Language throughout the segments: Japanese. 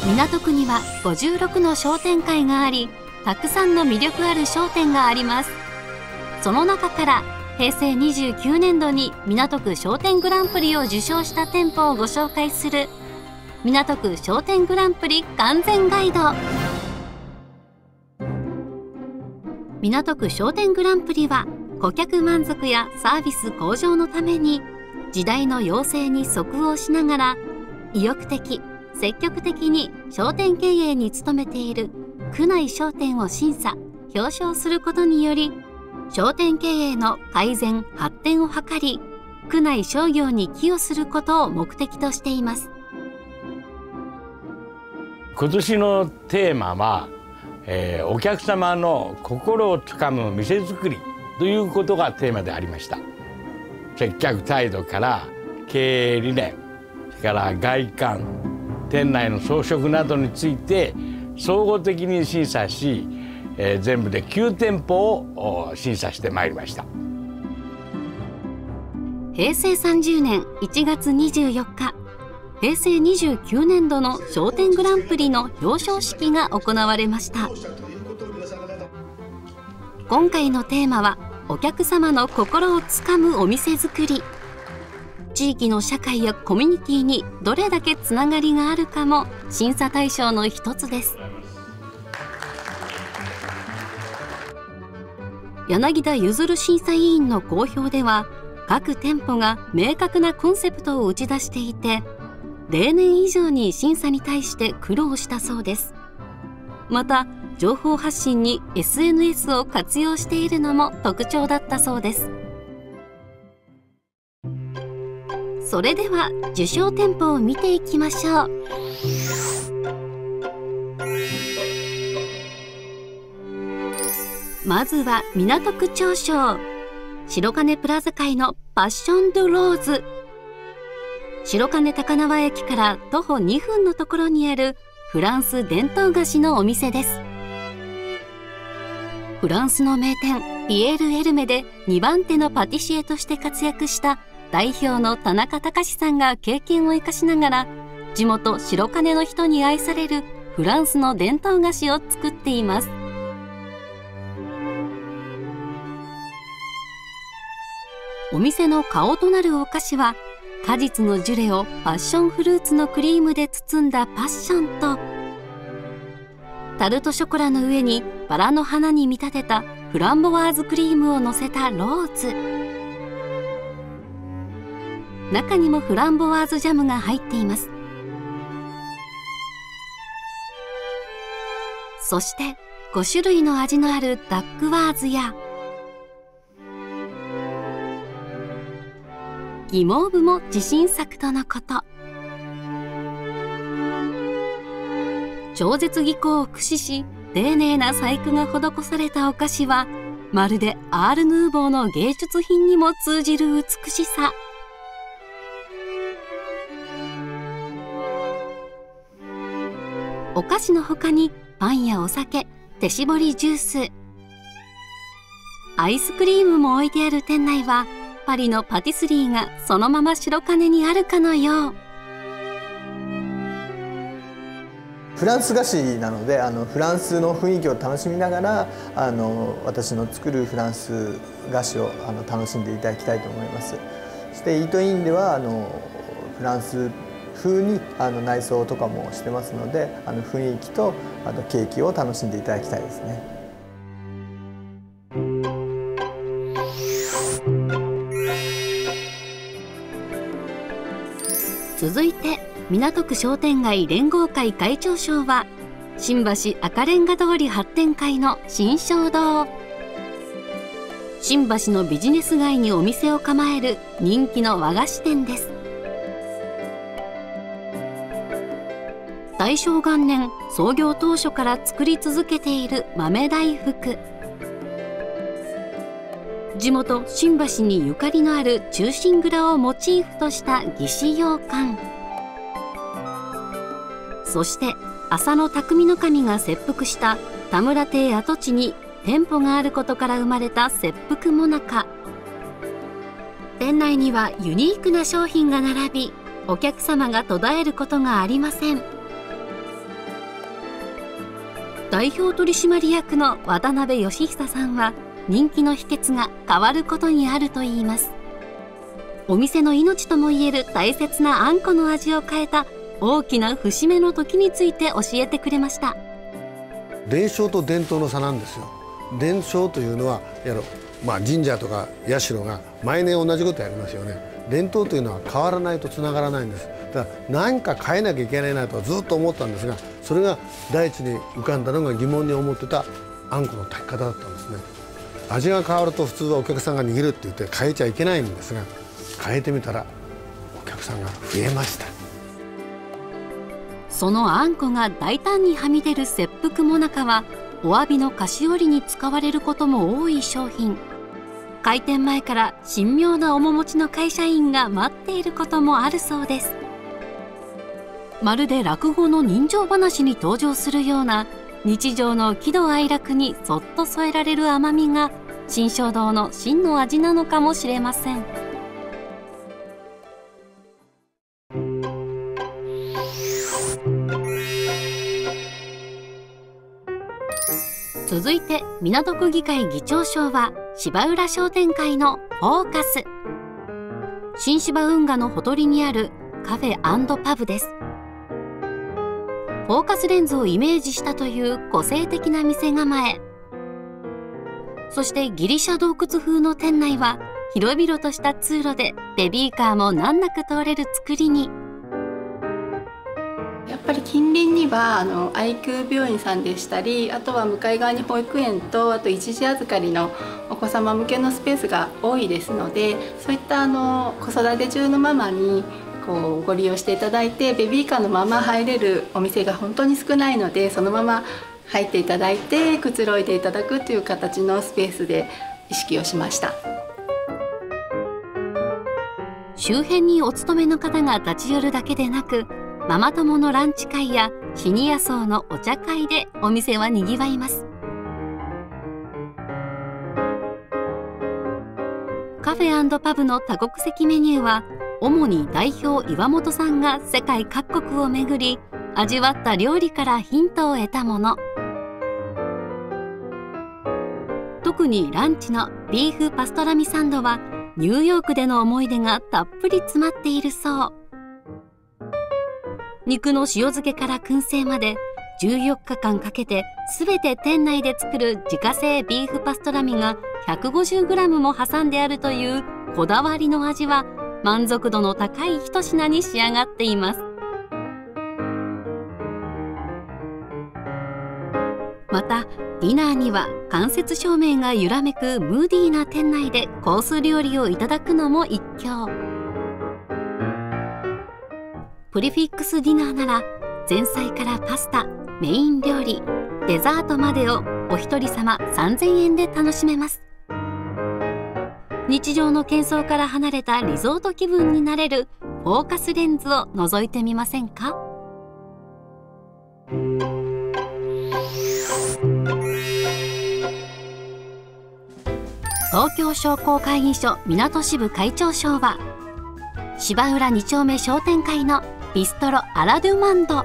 港区には56の商店会があり、たくさんの魅力ある商店があります。その中から平成29年度に港区商店グランプリを受賞した店舗をご紹介する港区商店グランプリ完全ガイド。港区商店グランプリは顧客満足やサービス向上のために時代の要請に即応しながら意欲的積極的に商店経営に努めている区内商店を審査表彰することにより、商店経営の改善発展を図り、区内商業に寄与することを目的としています。 今年のテーマは、お客様の心をつかむ店づくりということがテーマでありました。接客態度から経営理念、それから外観、店内の装飾などについて総合的に審査し、全部で9店舗を審査してまいりました。 平成30年1月24日、平成29年度の商店グランプリの表彰式が行われました。今回のテーマはお客様の心をつかむお店づくり。地域の社会やコミュニティにどれだけつながりがあるかも審査対象の一つです。柳田譲審査委員の公表では、各店舗が明確なコンセプトを打ち出していて、例年以上に審査に対して苦労したそうです。また情報発信に SNS を活用しているのも特徴だったそうです。それでは受賞店舗を見ていきましょう。まずは港区長商白金プラザ会のパッション・ドゥ・ローズ。白金高輪駅から徒歩2分のところにあるフランス伝統菓子のお店です。フランスの名店ピエール・エルメで2番手のパティシエとして活躍した代表の田中隆さんが経験を生かしながら、地元白金の人に愛されるフランスの伝統菓子を作っています。お店の顔となるお菓子は、果実のジュレをパッションフルーツのクリームで包んだパッションと、タルトショコラの上にバラの花に見立てたフランボワーズクリームをのせたローズ。中にもフランボワーズジャムが入っています。そして5種類の味のあるダックワーズやギモーブも自信作とのこと。超絶技巧を駆使し丁寧な細工が施されたお菓子は、まるでアール・ヌーボーの芸術品にも通じる美しさ。お菓子の他にパンやお酒、手搾りジュース、アイスクリームも置いてある店内は、パリのパティスリーがそのまま白金にあるかのよう。 フランス菓子なので、フランスの雰囲気を楽しみながら私の作るフランス菓子を楽しんでいただきたいと思います。そしてイートインではフランス風に内装とかもしてますので、雰囲気とケーキを楽しんでいただきたいですね。 続いて港区商店街連合会会長賞は、新橋赤レンガ通り発展会の新正堂。新橋のビジネス街にお店を構える人気の和菓子店です。大正元年創業当初から作り続けている豆大福。地元新橋にゆかりのある忠臣蔵をモチーフとした義士羊羹。そして浅野匠の神が切腹した田村邸跡地に店舗があることから生まれた切腹もなか。店内にはユニークな商品が並び、お客様が途絶えることがありません。 代表取締役の渡辺義久さんは、人気の秘訣が変わることにあるといいます。お店の命ともいえる大切なあんこの味を変えた大きな節目の時について教えてくれました。 伝承と伝統の差なんですよ。伝承というのは神社とか社が毎年同じことやりますよね。伝統というのは変わらないとつながらないんです。だから何か変えなきゃいけないなとずっと思ったんですが、それが第一に浮かんだのが疑問に思ってたあんこの炊き方だったんですね。味が変わると普通はお客さんが握るって言って変えちゃいけないんですが、変えてみたらお客さんが増えました。 そのあんこが大胆にはみ出る切腹もなかは、お詫びの菓子折りに使われることも多い商品。開店前から神妙な面持ちの会社員が待っていることもあるそうです。まるで落語の人情話に登場するような日常の喜怒哀楽にそっと添えられる甘みが新正堂の真の味なのかもしれません。続いて港区議会議長賞は芝浦商店会のフォーカス。新芝運河のほとりにあるカフェ&パブです。フォーカスレンズをイメージしたという個性的な店構え。そしてギリシャ洞窟風の店内は広々とした通路でベビーカーも難なく通れる作りに。 やっぱり近隣には愛久病院さんでしたり、あとは向かい側に保育園と、あと一時預かりのお子様向けのスペースが多いですので、そういった子育て中のママにご利用していただいて、ベビーカーのまま入れるお店が本当に少ないので、そのまま入っていただいてくつろいでいただくという形のスペースで意識をしました。 周辺にお勤めの方が立ち寄るだけでなく、ママ友のランチ会やシニア層のお茶会でお店はにぎわいます。カフェ&パブの多国籍メニューは主に代表岩本さんが世界各国を巡り味わった料理からヒントを得たもの。特にランチのビーフパストラミサンドはニューヨークでの思い出がたっぷり詰まっているそう。肉の塩漬けから燻製まで14日間かけて全て店内で作る自家製ビーフパストラミが 150g も挟んであるというこだわりの味は満足度の高い一品に仕上がっています。またディナーには間接照明が揺らめくムーディーな店内でコース料理をいただくのも一興。プリフィックスディナーなら前菜からパスタ、メイン料理、デザートまでをお一人様3000円で楽しめます。日常の喧騒から離れたリゾート気分になれるフォーカスレンズを覗いてみませんか？東京商工会議所港支部会長賞は芝浦2丁目商店会のビストロアラドゥマンド。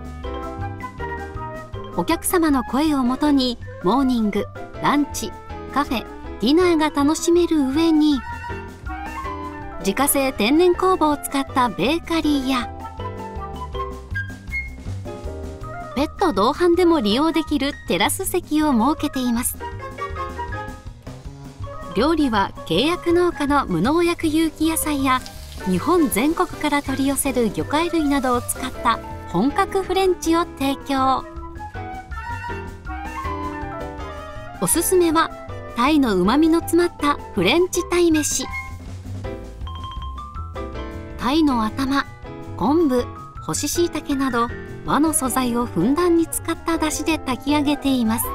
お客様の声をもとにモーニング、ランチ、カフェ、ディナーが楽しめる上に自家製天然酵母を使ったベーカリーやペット同伴でも利用できるテラス席を設けています。料理は契約農家の無農薬有機野菜や日本全国から取り寄せる魚介類などを使った本格フレンチを提供。おすすめはタイのうまみの詰まったフレンチタイ飯。タイの頭、昆布、干し椎茸など和の素材をふんだんに使った出汁で炊き上げています。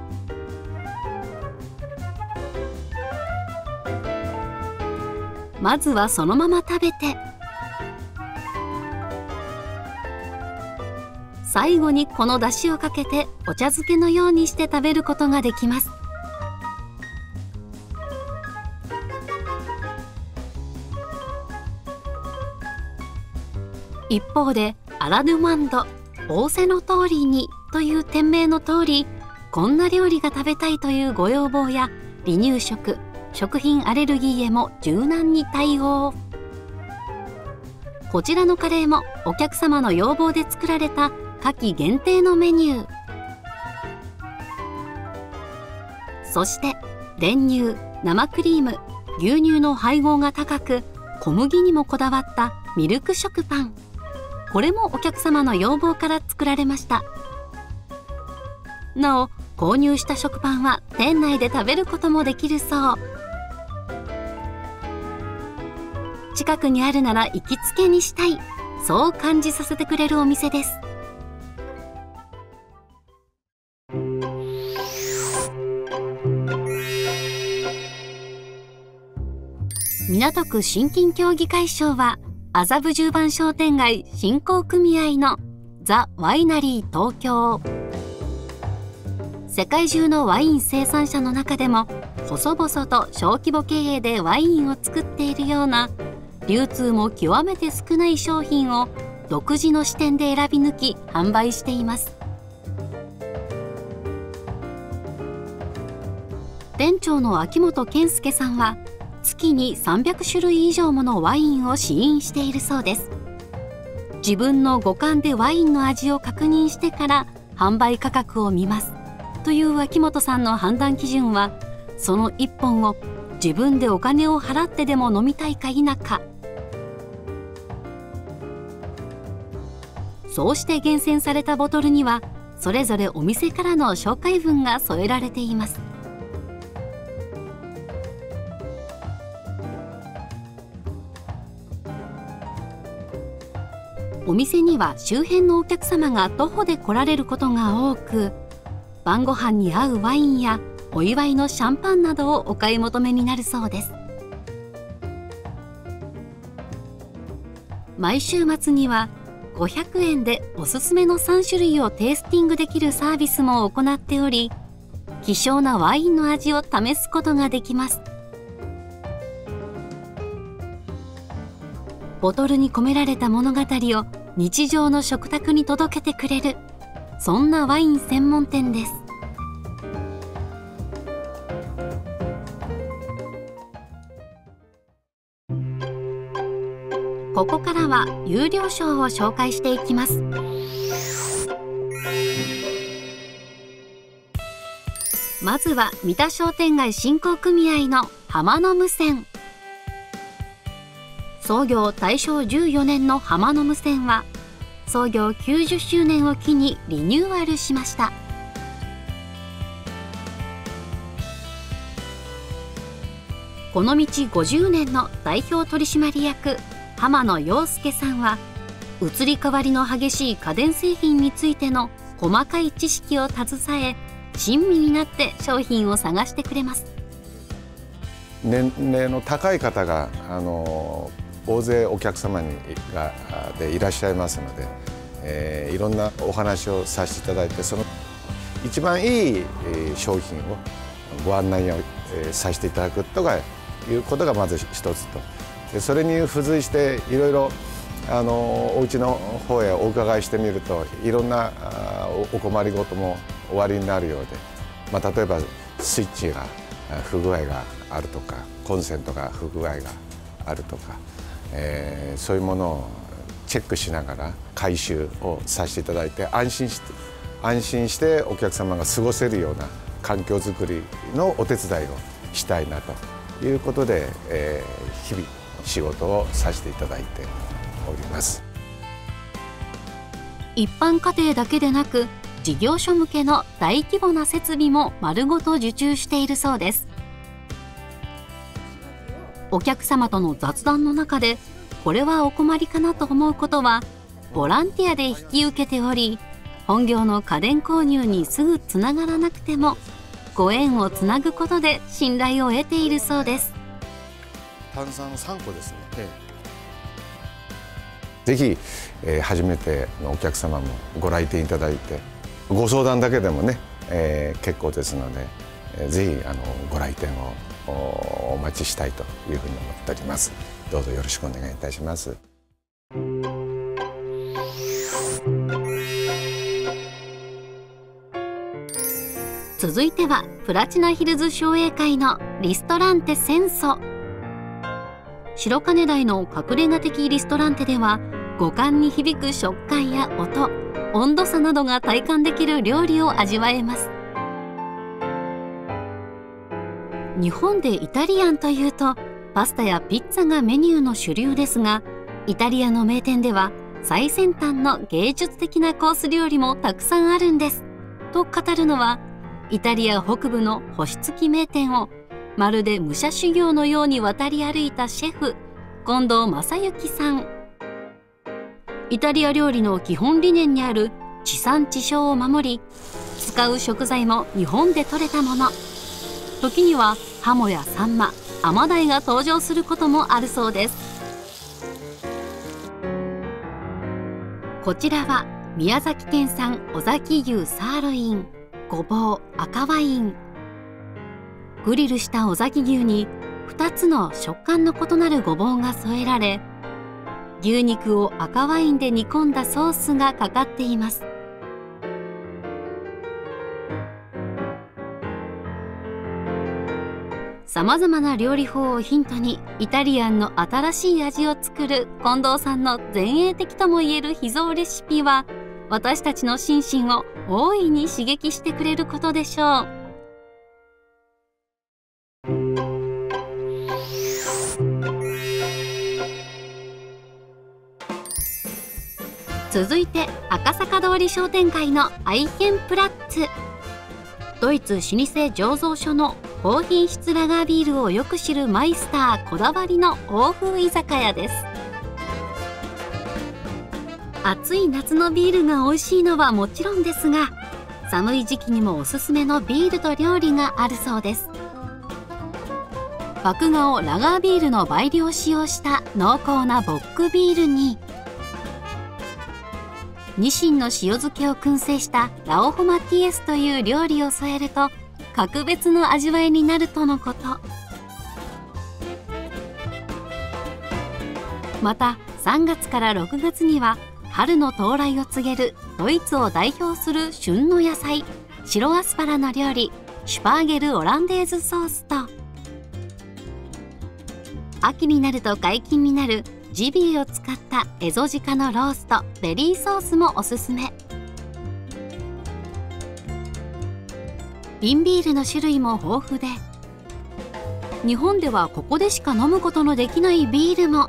まずはそのまま食べて、最後にこの出汁をかけてお茶漬けのようにして食べることができます。一方でアラドゥマンド、仰せの通りにという店名の通り、こんな料理が食べたいというご要望や離乳食、食品アレルギーへも柔軟に対応。こちらのカレーもお客様の要望で作られた夏季限定のメニュー。そして練乳、生クリーム、牛乳の配合が高く、小麦にもこだわったミルク食パン。これもお客様の要望から作られました。なお、購入した食パンは店内で食べることもできるそう。近くにあるなら行きつけにしたい、そう感じさせてくれるお店です。港区信金協議会賞は麻布十番商店街振興組合のザ・ワイナリー東京。世界中のワイン生産者の中でも細々と小規模経営でワインを作っているような、流通も極めて少ない商品を独自の視点で選び抜き販売しています。店長の秋元健介さんは月に300種類以上ものワインを試飲しているそうです。自分の五感でワインの味を確認してから販売価格を見ますという秋元さんの判断基準は、その1本を自分でお金を払ってでも飲みたいか否か。そうして厳選されたボトルにはそれぞれお店からの紹介文が添えられています。お店には周辺のお客様が徒歩で来られることが多く、晩ご飯に合うワインやお祝いのシャンパンなどをお買い求めになるそうです。毎週末には500円でおすすめの3種類をテイスティングできるサービスも行っており、希少なワインの味を試すことができます。ボトルに込められた物語を日常の食卓に届けてくれる、そんなワイン専門店です。ここからは有料賞を紹介していきます。まずは三田商店街振興組合の浜の無線。創業大正14年の浜の無線は創業90周年を機にリニューアルしました。この道50年の代表取締役浜野陽介さんは、移り変わりの激しい家電製品についての細かい知識を携え、親身になって商品を探してくれます。 年齢の高い方が大勢お客様でいらっしゃいますので、いろんなお話をさせていただいて、その一番いい商品をご案内をさせていただくとかいうことがまず一つと、でそれに付随していろいろお家の方へお伺いしてみると、いろんなお困りごともおありになるようで、例えばスイッチが不具合があるとか、コンセントが不具合があるとか、そういうものをチェックしながら回収をさせていただいて、安心してお客様が過ごせるような環境づくりのお手伝いをしたいなということで、日々仕事をさせていただいております。 一般家庭だけでなく事業所向けの大規模な設備も丸ごと受注しているそうです。お客様との雑談の中でこれはお困りかなと思うことはボランティアで引き受けており、本業の家電購入にすぐつながらなくてもご縁をつなぐことで信頼を得ているそうです。 炭酸3個ですね。ぜひ、初めてのお客様もご来店いただいて、ご相談だけでもね、結構ですので、ぜひご来店をお待ちしたいというふうに思っております。どうぞよろしくお願いいたします。 続いてはプラチナヒルズ商栄会のリストランテ戦争。白金台の隠れ家的リストランテでは、五感に響く食感や音、温度差などが体感できる料理を味わえます。日本でイタリアンというとパスタやピッツァがメニューの主流ですが、イタリアの名店では最先端の芸術的なコース料理もたくさんあるんですと語るのは、イタリア北部の星付き名店をまるで武者修行のように渡り歩いたシェフ近藤正幸さん。イタリア料理の基本理念にある地産地消を守り、使う食材も日本で採れたもの。時にはハモやサンマ、アマダイが登場することもあるそうです。こちらは宮崎県産尾崎牛サーロイン、ごぼう、赤ワイン。グリルした尾崎牛に2つの食感の異なるごぼうが添えられ、牛肉を赤ワインで煮込んだソースがかかっています。さまざまな料理法をヒントにイタリアンの新しい味を作る近藤さんの前衛的ともいえる秘蔵レシピは、私たちの心身を大いに刺激してくれることでしょう。続いて赤坂通り商店街のアイヘンプラッツ。ドイツ老舗醸造所の高品質ラガービールをよく知るマイスターこだわりの欧風居酒屋です。暑い夏のビールが美味しいのはもちろんですが、寒い時期にもおすすめのビールと料理があるそうです。麦芽をラガービールの倍量使用した濃厚なボックビールに、ニシンの塩漬けを燻製したラオホマティエスという料理を添えると格別の味わいになるとのこと。また3月から6月には春の到来を告げるドイツを代表する旬の野菜、白アスパラの料理シュパーゲルオランデーズソースと、秋になると解禁になるジビエを使ったエゾジカのローストベリーソースもおすすめ。瓶ビールの種類も豊富で、日本ではここでしか飲むことのできないビールも。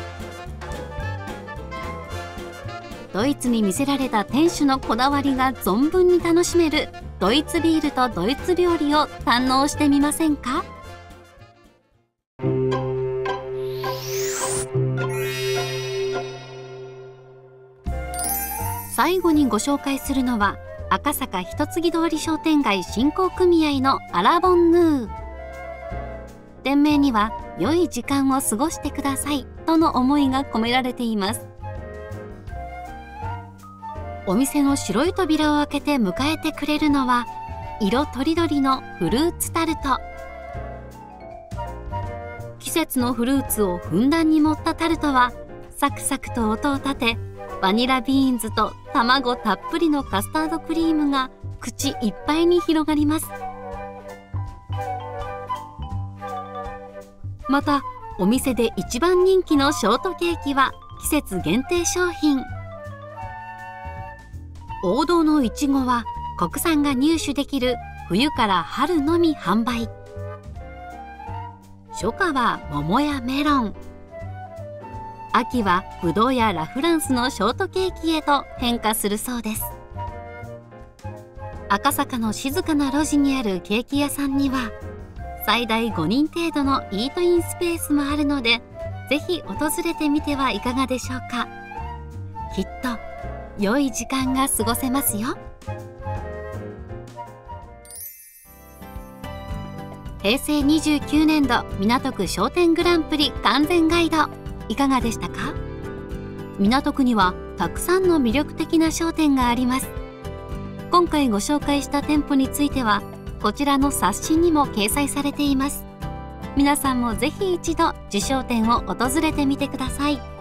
ドイツに魅せられた店主のこだわりが存分に楽しめるドイツビールとドイツ料理を堪能してみませんか？最後にご紹介するのは赤坂一ツ木通り商店街振興組合のアラボンヌー。店名には良い時間を過ごしてくださいとの思いが込められています。お店の白い扉を開けて迎えてくれるのは色とりどりのフルーツタルト。季節のフルーツをふんだんに盛ったタルトはサクサクと音を立て、バニラビーンズと卵たっぷりのカスタードクリームが口いっぱいに広がります。またお店で一番人気のショートケーキは季節限定商品。王道のいちごは国産が入手できる冬から春のみ販売。初夏は桃やメロン、秋はぶどうやラフランスのショートケーキへと変化するそうです。赤坂の静かな路地にあるケーキ屋さんには最大5人程度のイートインスペースもあるので、ぜひ訪れてみてはいかがでしょうか。きっと良い時間が過ごせますよ。平成29年度港区商店グランプリ完全ガイド、いかがでしたか？港区にはたくさんの魅力的な商店があります。今回ご紹介した店舗についてはこちらの冊子にも掲載されています。皆さんもぜひ一度受賞店を訪れてみてください。